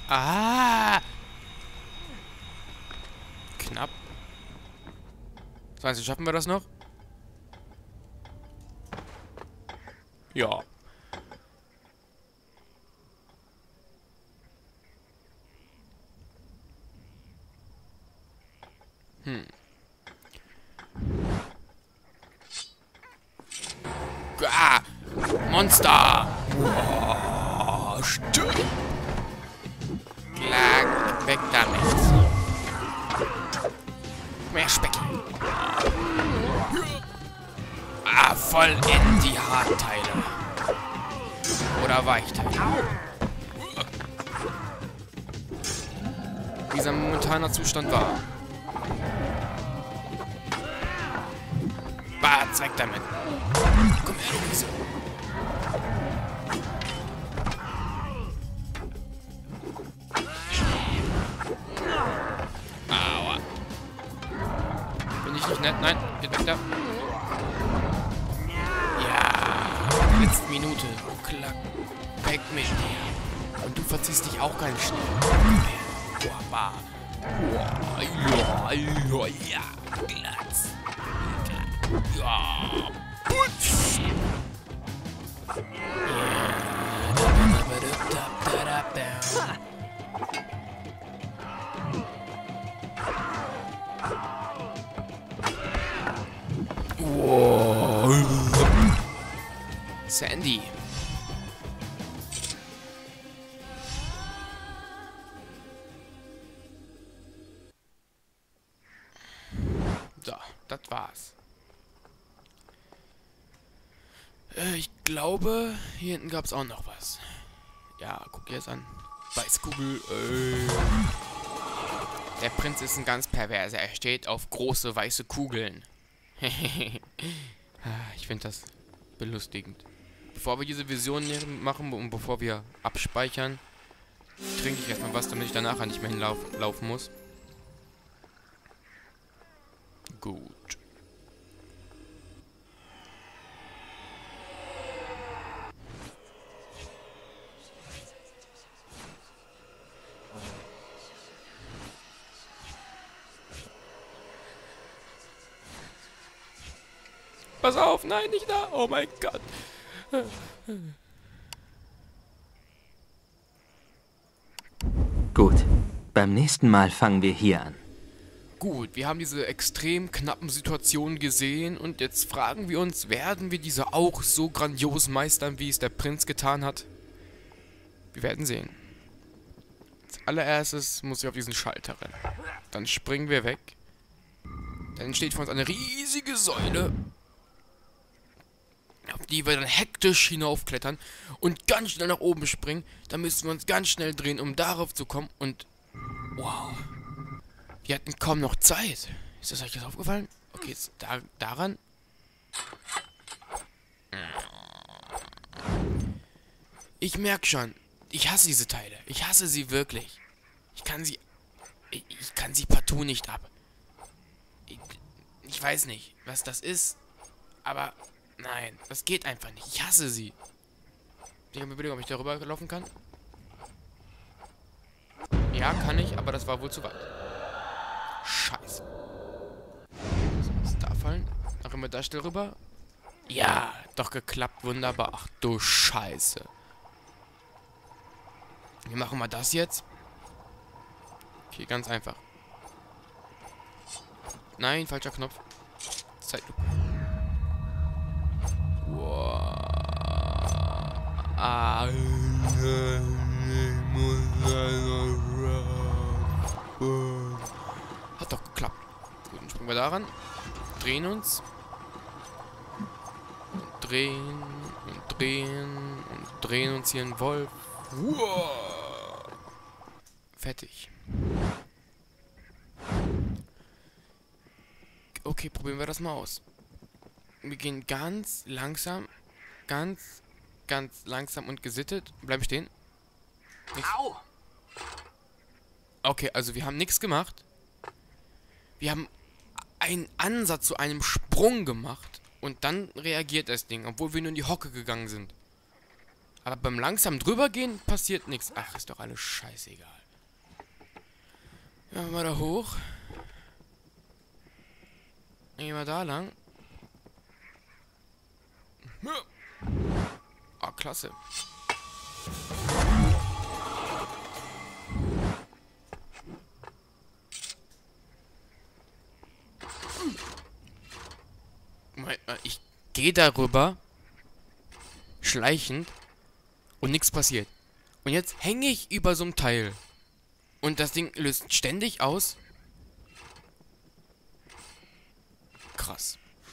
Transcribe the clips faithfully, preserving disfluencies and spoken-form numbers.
Ah! Knapp. zwanzig, schaffen wir das noch? Ja. Hm. Ah! Monster! Wow, stimmt. Klar, weg damit. Mehr Speck. Ah, voll in die Hartteile. Oder Weichteile. Wie sein momentaner Zustand war. Batz, weg damit. Komm her, Luise. Aua. Bin ich nicht nett? Nein, geht weg da. Ja, letzte Minute. Klack. Weg mit dir. Und du verziehst dich auch ganz schnell. Komm her. Boah, boah, ja, ja, ja. Glatz. Ja. Putz. Wow. Sandy. So, das war's. Äh, ich glaube, hier hinten gab's auch noch was. Ja, guck dir das an. Weißkugel. Äh. Der Prinz ist ein ganz perverser. Er steht auf große weiße Kugeln. Ich finde das belustigend. Bevor wir diese Vision machen und bevor wir abspeichern, trinke ich erstmal was, damit ich danach nicht mehr hinlaufen muss. Gut. Pass auf, nein, nicht da. Oh mein Gott. Gut. Beim nächsten Mal fangen wir hier an. Gut, wir haben diese extrem knappen Situationen gesehen und jetzt fragen wir uns, werden wir diese auch so grandios meistern, wie es der Prinz getan hat? Wir werden sehen. Als allererstes muss ich auf diesen Schalter rennen. Dann springen wir weg. Dann entsteht vor uns eine riesige Säule, auf die wir dann hektisch hinaufklettern und ganz schnell nach oben springen. Dann müssen wir uns ganz schnell drehen, um darauf zu kommen. Und wow, wir hatten kaum noch Zeit. Ist das euch jetzt aufgefallen? Okay, jetzt da, daran. Ich merke schon, ich hasse diese Teile. Ich hasse sie wirklich. Ich kann sie, ich, ich kann sie partout nicht ab. Ich, ich weiß nicht, was das ist, aber nein, das geht einfach nicht. Ich hasse sie. Ich habe überlegt, ob ich darüber laufen kann. Ja, kann ich, aber das war wohl zu weit. Scheiße. So, was da fallen? Ach, immer da schnell rüber. Ja, doch geklappt, wunderbar. Ach du Scheiße. Wir machen mal das jetzt. Okay, ganz einfach. Nein, falscher Knopf. Zeitlupe. Wow. Ah. Hat doch geklappt. Gut, dann springen wir daran. Drehen uns. Und drehen. Und drehen. Und drehen uns hier einen Wolf. Wow. Fertig. Okay, probieren wir das mal aus. Wir gehen ganz langsam, ganz, ganz langsam und gesittet. Bleiben stehen. Nichts. Au! Okay, also wir haben nichts gemacht. Wir haben einen Ansatz zu einem Sprung gemacht. Und dann reagiert das Ding, obwohl wir nur in die Hocke gegangen sind. Aber beim langsam drübergehen passiert nichts. Ach, ist doch alles scheißegal. Ja, mal da hoch. Gehen wir da lang. Ah, klasse. Ich gehe darüber, schleichend, und nichts passiert. Und jetzt hänge ich über so einem Teil. Und das Ding löst ständig aus. Krass.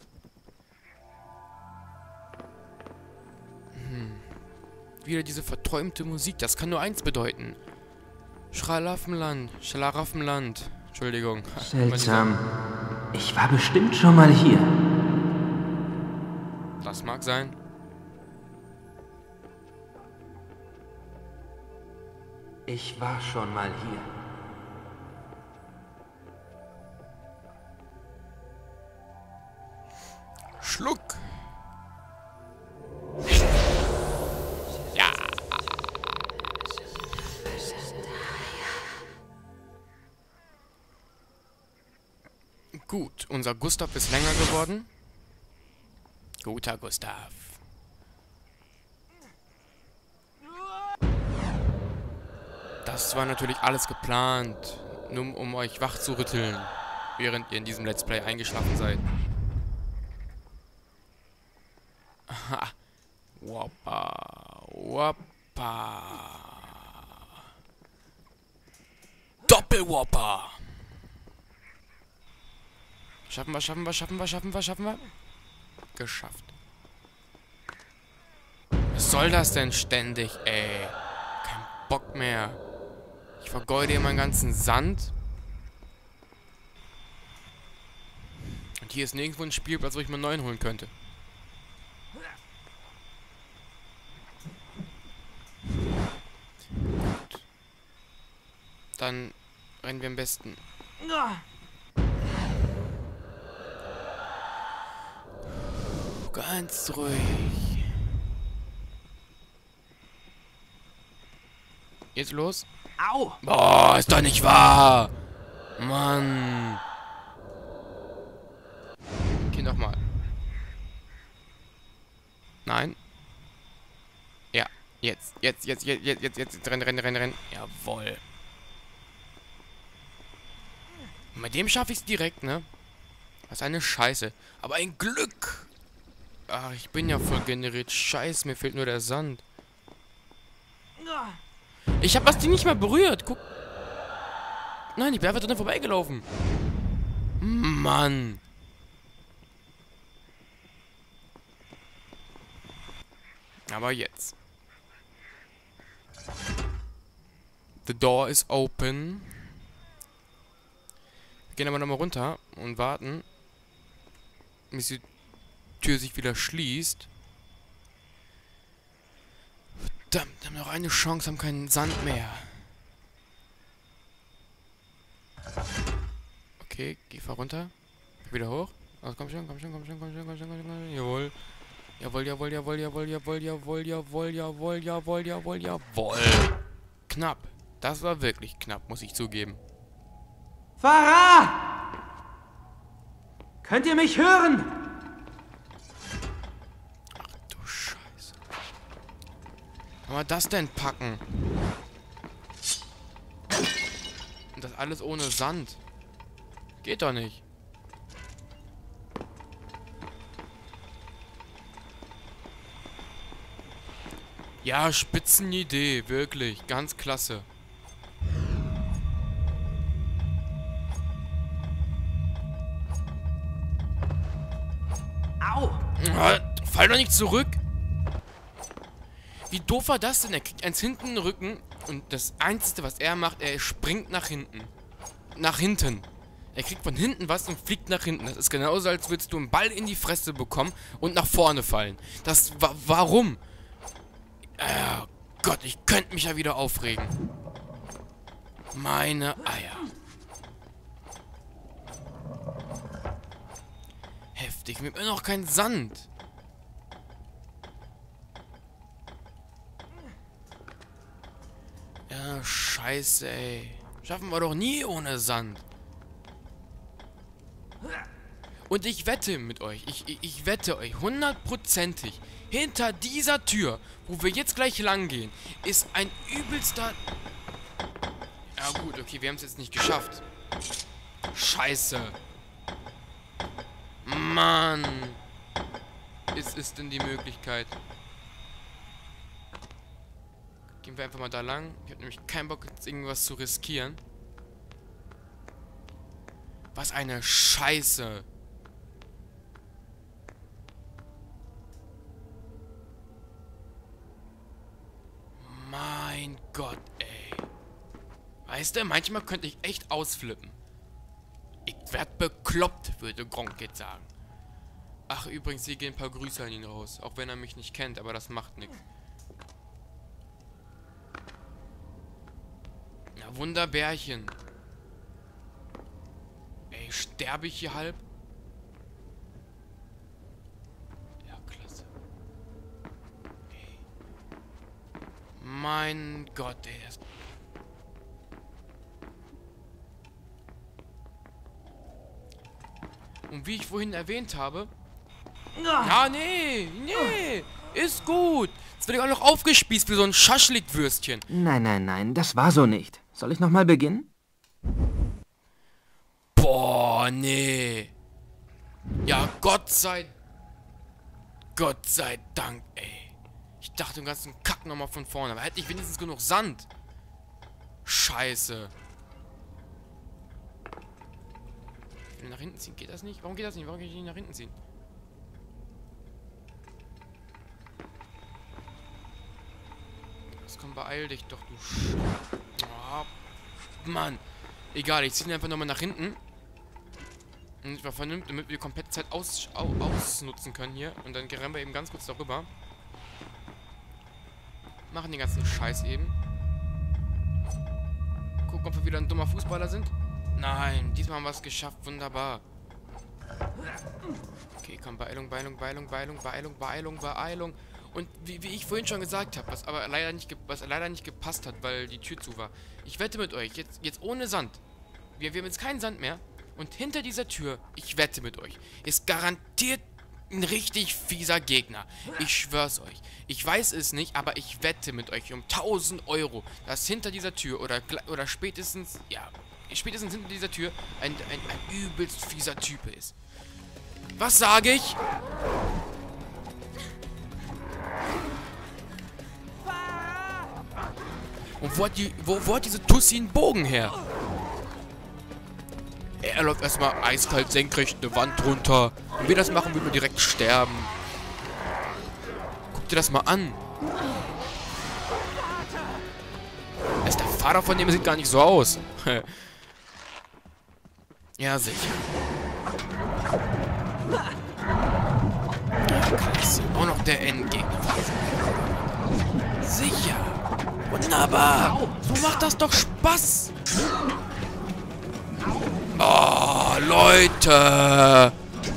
Hm. Wieder diese verträumte Musik. Das kann nur eins bedeuten. Schlaraffenland. Schlaraffenland. Entschuldigung. Seltsam. Ich war bestimmt schon mal hier. Das mag sein. Ich war schon mal hier. Schluck. Ja. Gut, unser Gustav ist länger geworden. Guter Gustav. Das war natürlich alles geplant, nur um euch wach zu rütteln, während ihr in diesem Let's Play eingeschlafen seid. Aha. Woppa. Woppa. Doppelwoppa. Schaffen wir, schaffen wir, schaffen wir, schaffen wir, schaffen wir. Geschafft. Was soll das denn ständig, ey? Kein Bock mehr. Ich vergeude hier meinen ganzen Sand. Und hier ist nirgendwo ein Spielplatz, wo ich mir einen neuen holen könnte. Gut. Dann rennen wir am besten. Ganz ruhig. Jetzt los. Au! Boah, ist doch nicht wahr. Mann. Geh noch mal. Nein. Ja, jetzt, jetzt, jetzt, jetzt, jetzt, jetzt, jetzt, rennen, rennen, rennen, rennen. Jawohl. Und mit dem schaffe ich es direkt, ne? Das ist eine Scheiße. Aber ein Glück. Ach, ich bin ja voll generiert. Scheiße, mir fehlt nur der Sand. Ich habe das Ding nicht mal berührt. Guck. Nein, ich bin einfach dran vorbeigelaufen. Mann. Aber jetzt. The door is open. Wir gehen aber nochmal runter und warten, bis die Tür sich wieder schließt. Verdammt, wir haben noch eine Chance, haben keinen Sand mehr. Okay, geh fahr runter. Wieder hoch. Also komm schon, komm schon, komm schon, komm schon, komm schon, komm schon. Jawohl. Jawohl, jawohl, jawohl, jawohl, jawohl, jawohl, jawohl, jawohl, jawohl, jawohl, jawohl. Knapp. Das war wirklich knapp, muss ich zugeben. Farah! Könnt ihr mich hören? Ach du Scheiße. Kann man das denn packen? Und das alles ohne Sand. Geht doch nicht. Ja, Spitzenidee, wirklich. Ganz klasse. Au! Fall doch nicht zurück! Wie doof war das denn? Er kriegt eins hinten in den Rücken und das Einzige, was er macht, er springt nach hinten. Nach hinten. Er kriegt von hinten was und fliegt nach hinten. Das ist genauso, als würdest du einen Ball in die Fresse bekommen und nach vorne fallen. Das wa warum? Oh Gott, ich könnte mich ja wieder aufregen. Meine Eier. Heftig. Wir haben immer noch keinen Sand. Ja, scheiße, ey. Schaffen wir doch nie ohne Sand. Und ich wette mit euch, ich, ich, ich wette euch, hundertprozentig, hinter dieser Tür, wo wir jetzt gleich lang gehen, ist ein übelster... Ja gut, okay, wir haben es jetzt nicht geschafft. Scheiße. Mann. Ist es denn die Möglichkeit? Gehen wir einfach mal da lang. Ich habe nämlich keinen Bock, jetzt irgendwas zu riskieren. Was eine Scheiße. Mein Gott, ey. Weißt du, manchmal könnte ich echt ausflippen. Ich werd bekloppt, würde Gronk jetzt sagen. Ach, übrigens, hier gehen ein paar Grüße an ihn raus. Auch wenn er mich nicht kennt, aber das macht nichts. Ja, Wunderbärchen. Ey, sterbe ich hier halb? Ja, klasse. Ey. Mein Gott, ey. Das Und wie ich vorhin erwähnt habe... Ja, nee, nee, ist gut. Jetzt werde ich auch noch aufgespießt wie so ein Schaschlikwürstchen. Nein, nein, nein, das war so nicht. Soll ich nochmal beginnen? Boah, nee. Ja, Gott sei... Gott sei Dank, ey. Ich dachte den ganzen Kack nochmal von vorne. Aber hätte ich wenigstens genug Sand. Scheiße. Ich will nach hinten ziehen. Geht das nicht? Warum geht das nicht? Warum kann ich nicht nach hinten ziehen? Das komm, beeil dich doch, du Sch... Oh, Mann. Egal, ich ziehe ihn einfach nochmal nach hinten. Und ich war vernünftig, damit wir die komplette Zeit aus, au, ausnutzen können hier. Und dann rennen wir eben ganz kurz darüber. Machen den ganzen Scheiß eben. Gucken, ob wir wieder ein dummer Fußballer sind. Nein, diesmal haben wir es geschafft. Wunderbar. Okay, komm, Beeilung, Beeilung, Beeilung, Beeilung, Beeilung, Beeilung, Beeilung. Und wie, wie ich vorhin schon gesagt habe, was aber leider nicht, was leider nicht gepasst hat, weil die Tür zu war. Ich wette mit euch, jetzt, jetzt ohne Sand. Wir, wir haben jetzt keinen Sand mehr. Und hinter dieser Tür, ich wette mit euch, ist garantiert ein richtig fieser Gegner. Ich schwör's euch. Ich weiß es nicht, aber ich wette mit euch um tausend Euro, dass hinter dieser Tür oder, oder spätestens, ja, spätestens hinter dieser Tür ein, ein, ein übelst fieser Typ ist. Was sage ich? Und wo hat, die, wo, wo hat diese Tussi einen Bogen her? Er läuft erstmal eiskalt senkrecht eine Wand runter. Wenn wir das machen, würden wir direkt sterben. Guck dir das mal an. Ist der Vater von dem, sieht gar nicht so aus. Ja, sicher. Ja, klasse. Auch noch der Endgegner. Sicher. Wunderbar. So macht das doch Spaß. Oh, Leute.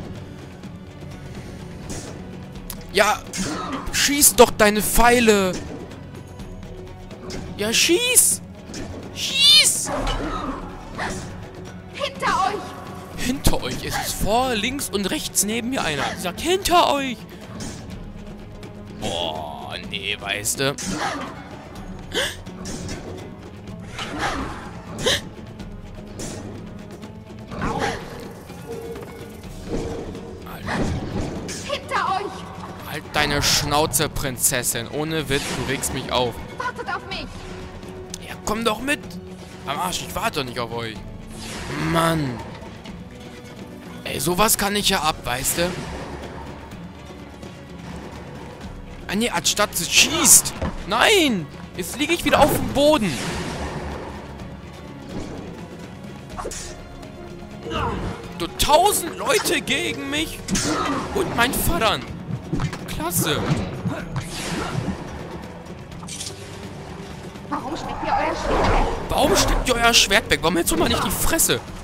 Ja, schieß doch deine Pfeile. Ja, schieß. Schieß. Hinter euch. Hinter euch. Es ist vor, links und rechts neben mir einer. Sie sagt, hinter euch. Boah, nee, weißt du. Hinter euch. Halt deine Schnauze, Prinzessin. Ohne Witz, du regst mich auf. Wartet auf mich. Ja, komm doch mit. Am Arsch, ich warte doch nicht auf euch. Mann. Ey, sowas kann ich ja ab, weißt du? Ah, nee, anstatt sie schießt. Nein. Jetzt liege ich wieder auf dem Boden. Du, tausend Leute gegen mich. Und mein Vater. Klasse. Warum steckt ihr euer Schwert weg? Warum steckt ihr euer Schwert weg? Warum hältst du mal nicht die Fresse?